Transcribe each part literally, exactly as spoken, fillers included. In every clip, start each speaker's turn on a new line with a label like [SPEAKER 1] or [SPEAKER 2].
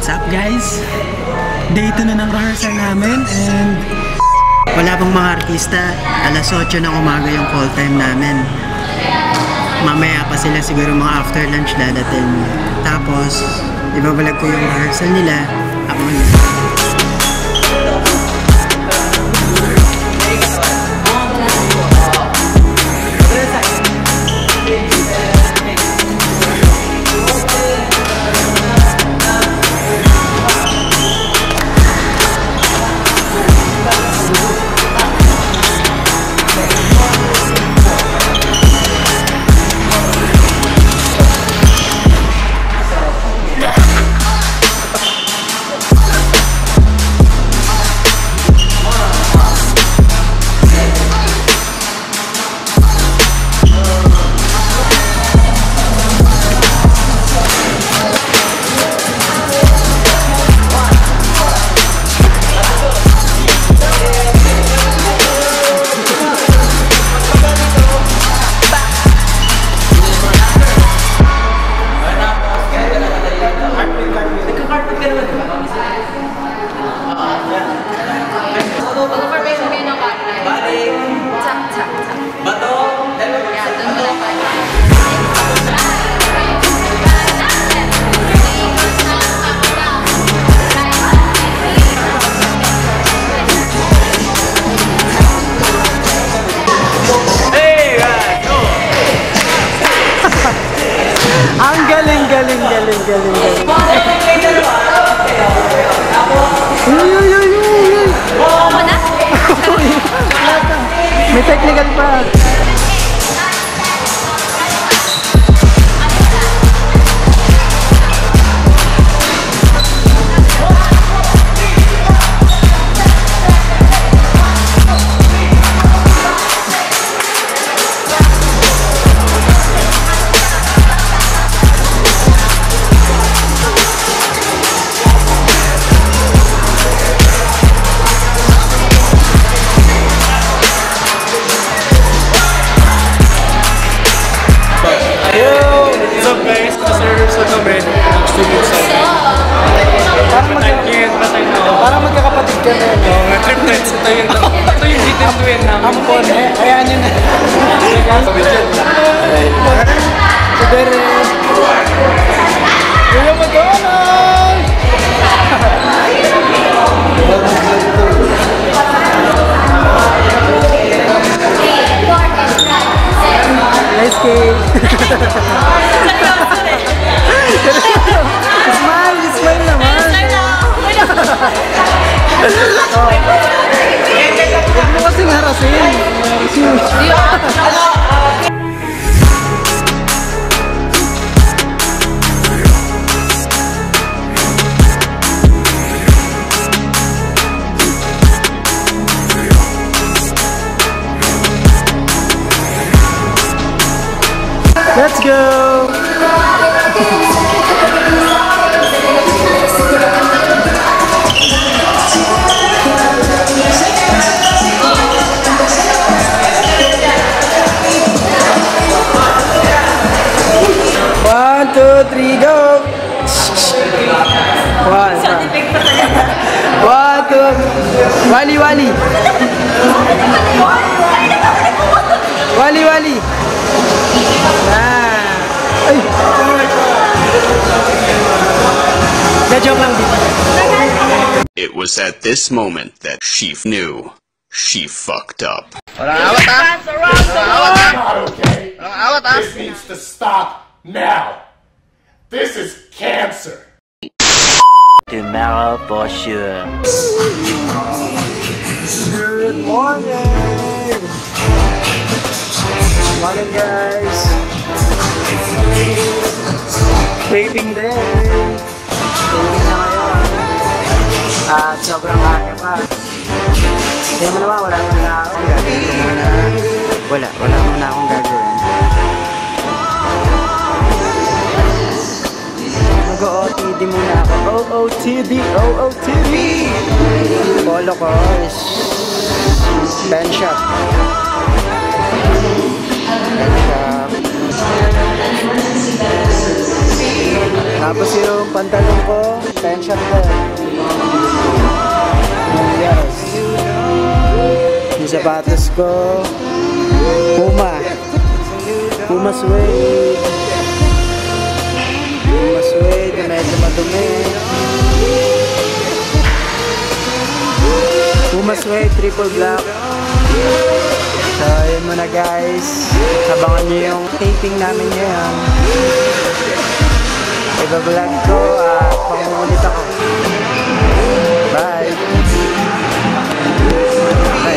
[SPEAKER 1] What's up guys? Day two na ng rehearsal namin and wala pang mga artista. Alas otso ng umaga yung call time namin. Mamaya pa sila siguro mga after lunch dadating. Tapos, ibabalag ko yung rehearsal nila. Ako ang galing, galing, galing, galing, galing. Uy, uy, uy, uy.
[SPEAKER 2] Oo na?
[SPEAKER 1] May technical pa. Parang magkakapatid ka na yun.
[SPEAKER 3] Oo nga, trip nights. Ito yung ito yung bitin-twin namin.
[SPEAKER 1] Ampon eh. Ayan yun. Si Bere. Kuya Madonna! Nice cake. Smile, smile naman. Huwag mo kasing harasin. Let's go! One, two, three, go! One, one, two, wali, wali! Wali, wali! Ah! Ay! Na-joke lang dito.
[SPEAKER 4] It was at this moment that she knew she fucked up.
[SPEAKER 5] Walang awat ha? Walang awat ha? Walang awat ha?
[SPEAKER 6] This needs to stop now. This is cancer.
[SPEAKER 7] Tomorrow for sure.
[SPEAKER 1] Good morning! Morning guys! Taping day! Taping na ngayon. At sobrang aga pa. Hindi mo naman, wala naman na akong gagawin ko muna. Wala, wala naman na akong gagawin. Mag-O O T D muna ako. O O T D! O O T D! Polo ko is pen shop. Pen shop. Tapos yung pantalon ko, tension ko. Yes. Yung sapatos ko, Puma. Puma suede. Puma suede, medyo madumi. Puma suede, triple black. So, yun muna guys. Sabangan nyo yung taping namin ngayon. Iba-vlog ko at pangulit ako. Bye! Okay,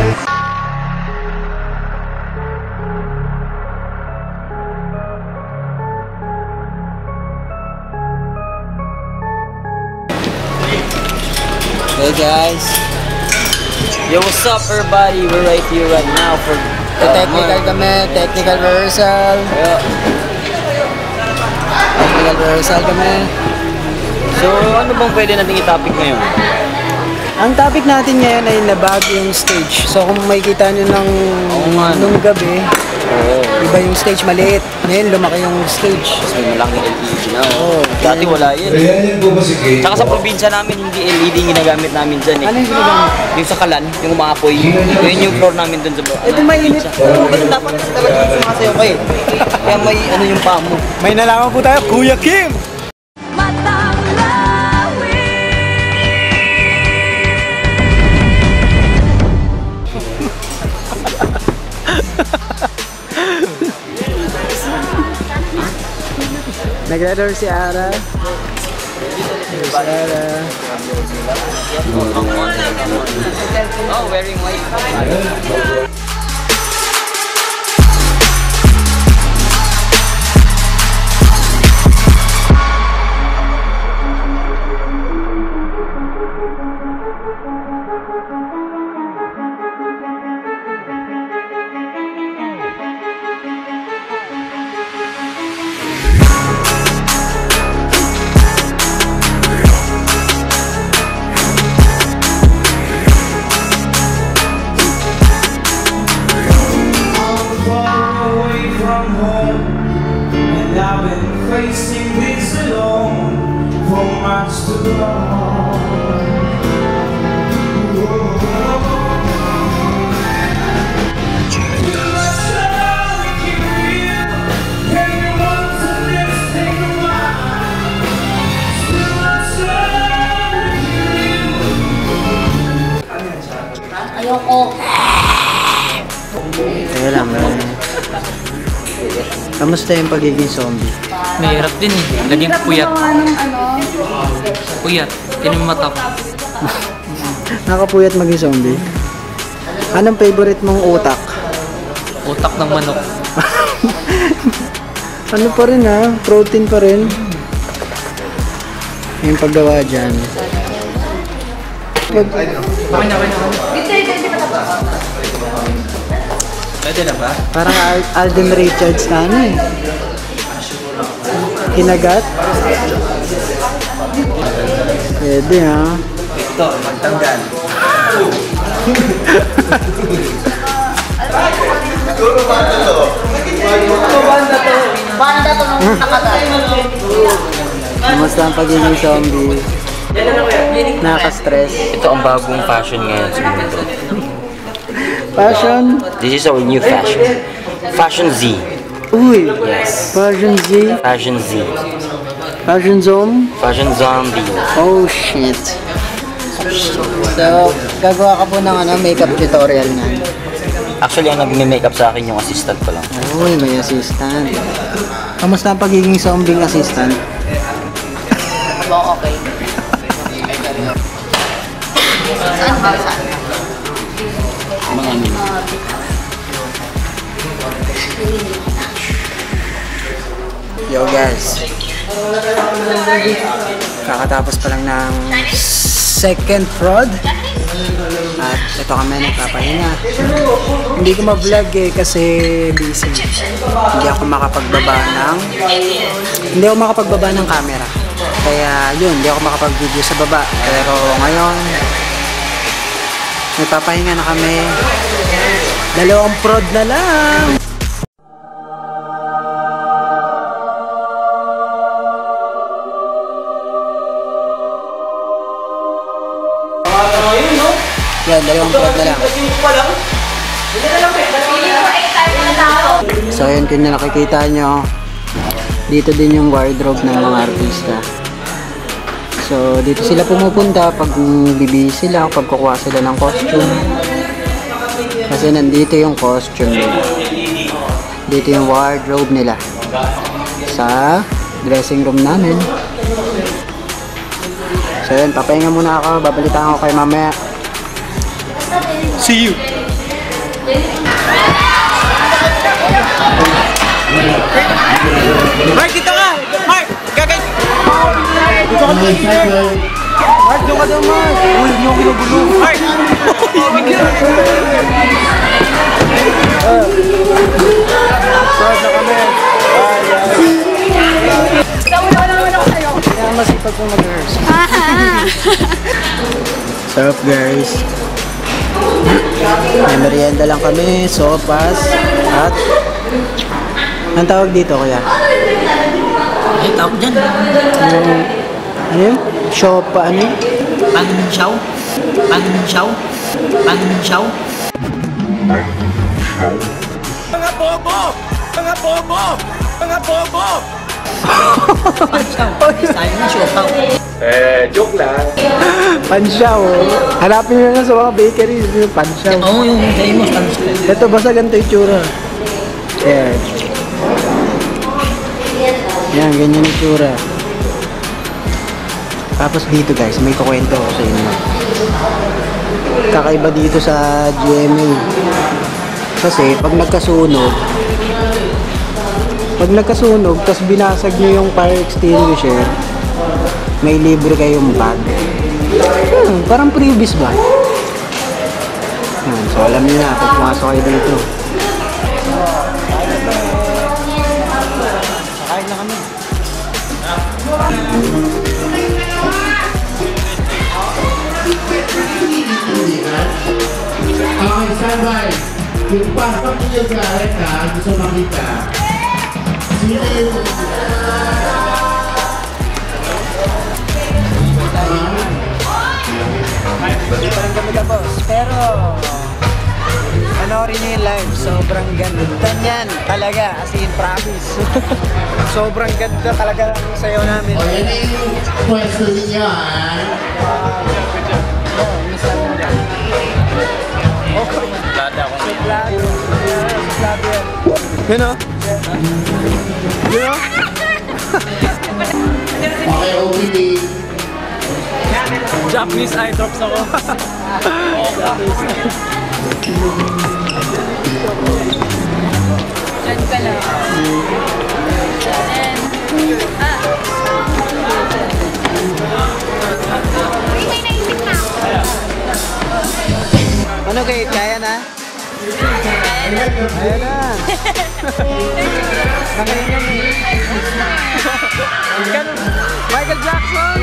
[SPEAKER 1] hey guys!
[SPEAKER 2] Yo, what's up everybody? We're right here right now for
[SPEAKER 1] uh, technical kami, technical rehearsal.
[SPEAKER 2] Yeah.
[SPEAKER 1] Technical rehearsal kami.
[SPEAKER 2] So, ano bang pwede nating i-topic ngayon?
[SPEAKER 1] Ang topic natin ngayon ay nabago yung stage. So, kung makikita nyo ng,
[SPEAKER 2] oh,
[SPEAKER 1] nung gabi,
[SPEAKER 2] oh.
[SPEAKER 1] Iba yung stage maliit. Ngayon, lumaki yung stage.
[SPEAKER 2] Mas may malaking L E D na.
[SPEAKER 1] Oh,
[SPEAKER 2] dati wala yan.
[SPEAKER 7] Ayan yung po ba si Kate?
[SPEAKER 2] Tsaka sa probinsya namin, hindi L E D yung ginagamit namin dyan eh.
[SPEAKER 1] Ano yung ginagamit?
[SPEAKER 2] Yung sa kalan, yung umaapoy. Yun yung floor namin dun sa ano,
[SPEAKER 1] Ito mainit.
[SPEAKER 2] Oo, ganun dapat kasi talaga yung sumasayaw kayo. Kaya may ano yung paa mo.
[SPEAKER 1] May nalaman po tayo, Kuya Kim! Nag-letter si Ara. Si Ara.
[SPEAKER 2] Oh, wearing white.
[SPEAKER 8] I've been facing this alone for months too long.
[SPEAKER 5] Ayoko.
[SPEAKER 1] Kaya lang, eh. Kamusta yung pagiging zombie?
[SPEAKER 3] Mahirap din eh. Laging puyat. Puyat. Tinan mo mata ko.
[SPEAKER 1] Nakapuyat maging zombie? Anong favorite mong utak?
[SPEAKER 3] Utak ng manok.
[SPEAKER 1] Ano pa rin ha? Protein pa rin. Yung paggawa dyan. Pag...
[SPEAKER 3] Pwede na ba?
[SPEAKER 1] Parang Al- Alden Richards na ano eh. Kinagat? Pwede ha.
[SPEAKER 2] Ito, magtanggal.
[SPEAKER 5] Siguro banda to. Banda to nung nakagat.
[SPEAKER 1] Kamusta ang pagiging zombie? Nakaka-stress.
[SPEAKER 2] Ito ang bagong fashion ngayon sa mundo.
[SPEAKER 1] Fashion?
[SPEAKER 2] This is our new fashion. Fashion Z.
[SPEAKER 1] Uy!
[SPEAKER 2] Yes.
[SPEAKER 1] Fashion Z?
[SPEAKER 2] Fashion Z.
[SPEAKER 1] Fashion Zone?
[SPEAKER 2] Fashion zombie.
[SPEAKER 1] Oh shit. So, gagawa ka po ng ano, makeup tutorial na.
[SPEAKER 2] Actually, ang nag-makeup sa akin yung assistant ko lang.
[SPEAKER 1] Uy, may assistant. Kamusta ang pagiging zombie assistant?
[SPEAKER 5] Okay. Saan ba? Saan?
[SPEAKER 1] Yo guys, kakatapos pa lang ng second prod at ito kami nagpapahinga. Hindi ko ma-vlog eh kasi busy. Hindi ako makapagbaba ng hindi ako makapagbaba ng camera. Kaya yun, hindi ako makapag-video sa baba. Pero ngayon nagpapahinga na kami. Dalawang prod na lang. Yan, dalawang plug na lang. So yun, kung na nakikita nyo, dito din yung wardrobe ng mga artista. So dito sila pumupunta pag bibihis sila, pag kukuha sila ng costume. Kasi nandito yung costume nila. Dito yung wardrobe nila. Sa dressing room namin. So yun, papahinga muna ako. Babalitaan ko kayo mamaya. See you! Mark, dito ka! Mark! Gagay! Dito ka doon, Mark, doon ka doon, Mark! Uy, hindi ako ginugulo! Mark! Start na kami! Kaya masipag kong mag-rehearse. What's up, guys? May merienda lang kami, sopas, at ang tawag dito kaya?
[SPEAKER 3] Ay, tawag dyan.
[SPEAKER 1] Yung, ano yun? Siopa, ano yun?
[SPEAKER 3] Pansyaw. Pansyaw. Pansyaw.
[SPEAKER 6] Mga bobo! Mga bobo! Mga bobo!
[SPEAKER 3] Pansyaw. Sayo na siopaw.
[SPEAKER 6] Eh, joke lang.
[SPEAKER 1] Pansyaw. Hanapin nyo na sa mga bakeries yung pansyaw.
[SPEAKER 3] Oo, yung famous pansyaw.
[SPEAKER 1] Ito, basta ganito yung tsura. Ayan. Yan, ganyan yung tsura. Tapos dito guys, may kukwento ako sa inyo. Kakaiba dito sa G M A. Kasi pag nagkasunog, pag nagkasunog, tapos binasag nyo yung fire extinguisher, may libre kayong bag. Hmm, parang previous ba? Hmm, so alam niyo na, pag pumasok kayo dito. Kain na kami.
[SPEAKER 7] Okay, standby. Yung pasok niyo galit ha, gusto makita. Sino yung...
[SPEAKER 1] Hindi pa rin kami tapos, pero panoorin niyo yung live, sobrang ganda niyan talaga, as in promise. Sobrang ganda talaga ng sayo namin.
[SPEAKER 7] O, yan na yung pwesto ninyo ha.
[SPEAKER 1] Suplado ako. Suplado. Suplado yan. Yun o? Yun o?
[SPEAKER 7] Okay, O B D.
[SPEAKER 3] Japanese eye drops ako.
[SPEAKER 5] Diyan ka lang. And, ah. Uy, may naisip na ako.
[SPEAKER 1] Ano kayo? Kaya na? Kaya na. Nakainam eh. Michael Jackson!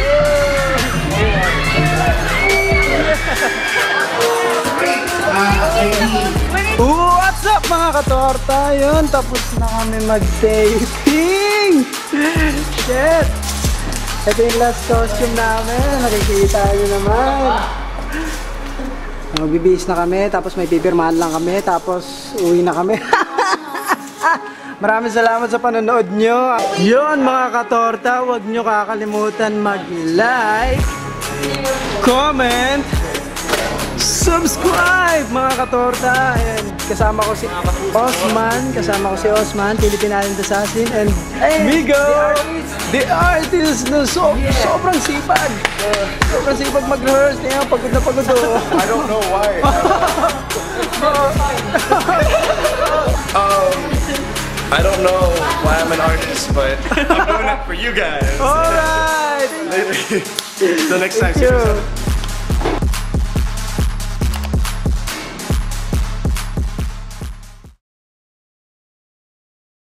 [SPEAKER 1] Uh, what's up mga katorta? Yun, tapos na kami mag-taping! Shit! Ito yung last costume namin. Nakikita nyo naman. Magbibihis na kami, tapos may pipirmahan lang kami, tapos uwi na kami. Maraming salamat sa panonood nyo. Yun mga katorta, huwag nyo kakalimutan mag-like, comment, subscribe mga katorta. Ayan, kasama ko si Osman, kasama ko si Osman, Philippine Island Assassin, and Migo, the artist na so, sobrang sipag. Sobrang sipag mag-rehearse. Kaya pagod na pagod oh.
[SPEAKER 6] I don't know why. um, I don't know why I'm an artist, but I'm doing it for you guys.
[SPEAKER 1] Alright!
[SPEAKER 6] Till next time.
[SPEAKER 1] Thank you.